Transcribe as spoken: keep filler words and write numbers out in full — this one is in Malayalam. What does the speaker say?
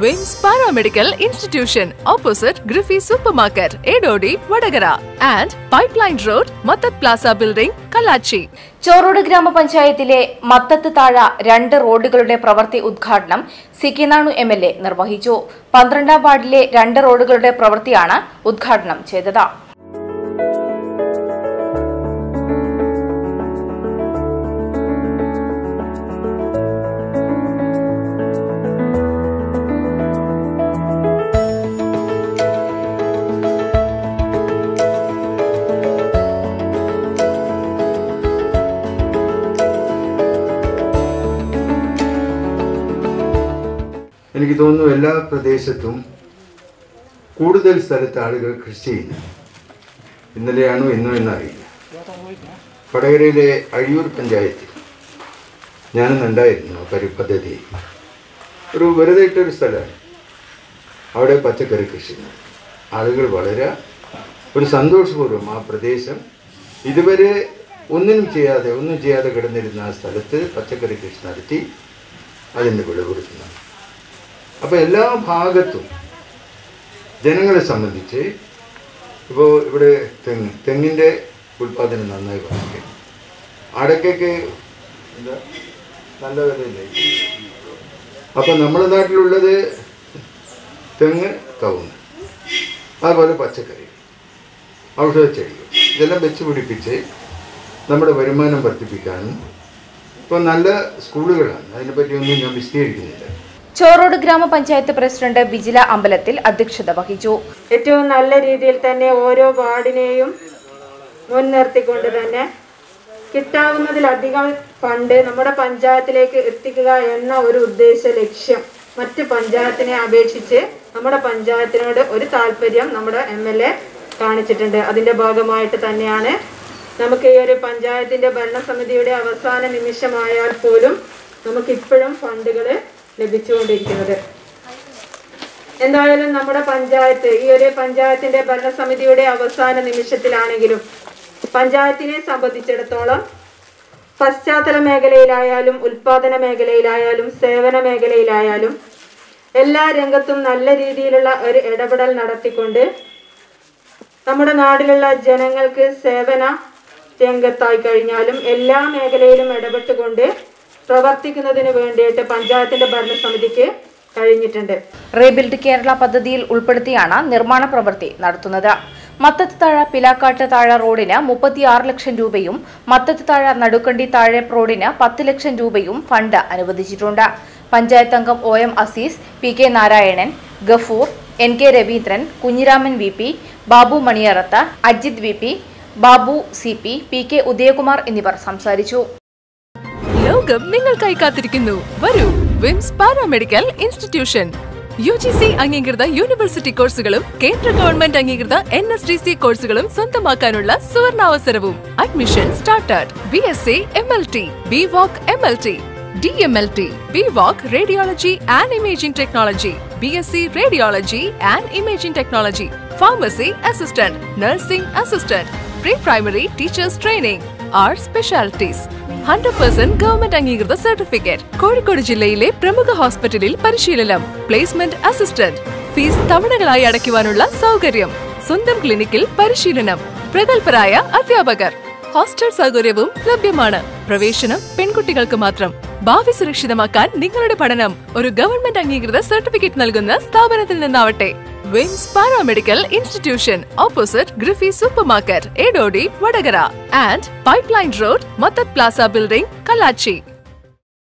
Wings Paramedical Institution, opposite Griffey Supermarket, Edodi, Vadagara, and Pipeline Road, Mattat Plaza Building, Kalachi. ചോറോട് ഗ്രാമപഞ്ചായത്തിലെ മത്തത്ത് താഴ രണ്ട് റോഡുകളുടെ പ്രവൃത്തി ഉദ്ഘാടനം C K Nanu M L A നിർവഹിച്ചു. പന്ത്രണ്ടാം വാർഡിലെ രണ്ട് റോഡുകളുടെ പ്രവൃത്തിയാണ് ഉദ്ഘാടനം ചെയ്തത്. എനിക്ക് തോന്നുന്നു എല്ലാ പ്രദേശത്തും കൂടുതൽ സ്ഥലത്ത് ആളുകൾ കൃഷി ചെയ്യുന്നു. ഇന്നലെയാണോ ഇന്നോ എന്നറിയില്ല. വടകരയിലെ അഴിയൂർ പഞ്ചായത്തിൽ ഞാനൊന്നുണ്ടായിരുന്നു പരി പദ്ധതി ഒരു വെറുതെ ഇട്ടൊരു സ്ഥലമാണ്. അവിടെ പച്ചക്കറി കൃഷി ആളുകൾ വളരെ ഒരു സന്തോഷപൂർവ്വം ആ പ്രദേശം ഇതുവരെ ഒന്നിനും ചെയ്യാതെ ഒന്നും ചെയ്യാതെ കിടന്നിരുന്ന ആ സ്ഥലത്ത് പച്ചക്കറി കൃഷി നടത്തി അതിൻ്റെ വിളവെടുക്കുന്നു. അപ്പോൾ എല്ലാ ഭാഗത്തും ജനങ്ങളെ സംബന്ധിച്ച് ഇപ്പോൾ ഇവിടെ തെങ്ങ് തെങ്ങിൻ്റെ ഉൽപ്പാദനം നന്നായി വർദ്ധിക്കും. അടയ്ക്കൊക്കെ എന്താ നല്ല വിലയില്ലേ. അപ്പോൾ നമ്മുടെ നാട്ടിലുള്ളത് തെങ്ങ്, കവുങ്ങ്, അതുപോലെ പച്ചക്കറി, ഔഷധച്ചെടികൾ ഇതെല്ലാം വെച്ച് പിടിപ്പിച്ച് നമ്മുടെ വരുമാനം വർദ്ധിപ്പിക്കാനും ഇപ്പോൾ നല്ല സ്കൂളുകളാണ്. അതിനെപ്പറ്റിയൊന്നും ഞാൻ വിശദീകരിക്കുന്നില്ല. ചോറോട് ഗ്രാമപഞ്ചായത്ത് പ്രസിഡന്റ് ബിജില അമ്പലത്തിൽ അധ്യക്ഷത വഹിച്ചു. ഏറ്റവും നല്ല രീതിയിൽ തന്നെ ഓരോ വാർഡിനെയും മുൻനിർത്തിക്കൊണ്ട് തന്നെ കിട്ടാവുന്നതിലധികം ഫണ്ട് നമ്മുടെ പഞ്ചായത്തിലേക്ക് എത്തിക്കുക എന്ന ഒരു ഉദ്ദേശ ലക്ഷ്യം മറ്റ് പഞ്ചായത്തിനെ അപേക്ഷിച്ച് നമ്മുടെ പഞ്ചായത്തിനോട് ഒരു താല്പര്യം നമ്മുടെ എം എൽ എ കാണിച്ചിട്ടുണ്ട്. അതിൻ്റെ ഭാഗമായിട്ട് തന്നെയാണ് നമുക്ക് ഈ ഒരു പഞ്ചായത്തിൻ്റെ ഭരണസമിതിയുടെ അവസാന നിമിഷമായാൽ പോലും നമുക്കിപ്പോഴും ഫണ്ടുകൾ ലഭിച്ചുകൊണ്ടിരിക്കുന്നത്. എന്തായാലും നമ്മുടെ പഞ്ചായത്ത് ഈ ഒരു പഞ്ചായത്തിന്റെ ഭരണസമിതിയുടെ അവസാന നിമിഷത്തിലാണെങ്കിലും പഞ്ചായത്തിനെ സംബന്ധിച്ചിടത്തോളം പശ്ചാത്തല മേഖലയിലായാലും ഉൽപാദന മേഖലയിലായാലും സേവന മേഖലയിലായാലും എല്ലാ രംഗത്തും നല്ല രീതിയിലുള്ള ഒരു ഇടപെടൽ നടത്തിക്കൊണ്ട് നമ്മുടെ നാട്ടിലുള്ള ജനങ്ങൾക്ക് സേവന രംഗത്തായി കഴിഞ്ഞാലും എല്ലാ മേഖലയിലും ഇടപെട്ടുകൊണ്ട് പ്രവർത്തിക്കുന്നതിന് വേണ്ടിയിട്ട് പഞ്ചായത്തിന്റെ ഭരണസമിതിക്ക് കഴിഞ്ഞിട്ടുണ്ട്. റീബിൽഡ് കേരള പദ്ധതിയിൽ ഉൾപ്പെടുത്തിയാണ് നിർമ്മാണ പ്രവൃത്തി നടത്തുന്നത്. മത്തത്ത് താഴ പിലാക്കാട്ട് താഴ റോഡിന് മുപ്പത്തിയാറ് ലക്ഷം രൂപയും മത്തത്ത് താഴ നടുക്കണ്ടി താഴെ റോഡിന് പത്ത് ലക്ഷം രൂപയും ഫണ്ട് അനുവദിച്ചിട്ടുണ്ട്. പഞ്ചായത്ത് അംഗം O M Azeez, P K Narayanan, Gafoor, N K Raveendran, Kunhiraman V P, Babu Maniyarath, Ajith V P, Babu C P, P K Udayakumar എന്നിവർ സംസാരിച്ചു. ലോകം നിങ്ങൾക്കായി കാത്തിരിക്കുന്നു. വരൂ, വിംസ് paramedical institution. U G C അംഗീകൃത യൂണിവേഴ്സിറ്റി കോഴ്സുകളും കേന്ദ്ര ഗവൺമെന്റ് അംഗീകൃത എൻ എസ് ഡി സി കോഴ്സുകളും സ്വന്തമാക്കാനുള്ള സുവർണാവസരവും. Admission started. B S C M L T, B voc M L T, D M L T, B voc radiology and imaging technology, B S C radiology and imaging technology, pharmacy assistant, nursing assistant, pre primary teachers training are specialities. Hundred percent government അംഗീകൃത സർട്ടിഫിക്കറ്റ്. കോഴിക്കോട് ജില്ലയിലെ പ്രമുഖ ഹോസ്പിറ്റലിൽ പരിശീലനം. Placement assistant. ഫീസ് തവണകളായി അടയ്ക്കുവാനുള്ള സൗകര്യം. സ്വന്തം ക്ലിനിക്കിൽ പരിശീലനം. പ്രഗത്ഭരായ അധ്യാപകർ. ഹോസ്റ്റൽ സൗകര്യവും ലഭ്യമാണ്. പ്രവേശനം പെൺകുട്ടികൾക്ക് മാത്രം. ഭാവി സുരക്ഷിതമാക്കാൻ നിങ്ങളുടെ പഠനം ഒരു ഗവൺമെന്റ് അംഗീകൃത സർട്ടിഫിക്കറ്റ് നൽകുന്ന സ്ഥാപനത്തിൽ നിന്നാവട്ടെ. വിംസ് paramedical institution, opposite Griffey Supermarket, Edodi, Vadagara, and Pipeline Road, Mattat Plaza Building, Kalachi.